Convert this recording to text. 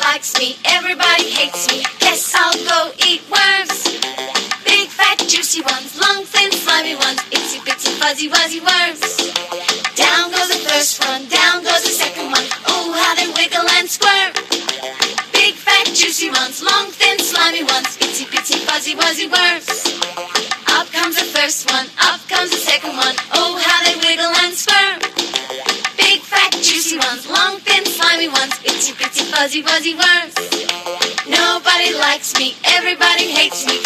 likes me, everybody hates me. Guess I'll go eat worms. Big, fat, juicy ones, long, thin, slimy ones, itsy, bitsy, fuzzy, wuzzy worms. Down goes the first one, down goes the second one. Oh, how they wiggle and squirm. Big, fat, juicy ones, long, thin, slimy ones, itsy, bitsy, fuzzy, wuzzy worms. Up comes the first one, up comes the second one. Oh, how they wiggle and squirm. Big, fat, juicy ones, long, thin, slimy ones, itsy, bitsy, fuzzy, wuzzy worms. Nobody likes me, everybody hates me.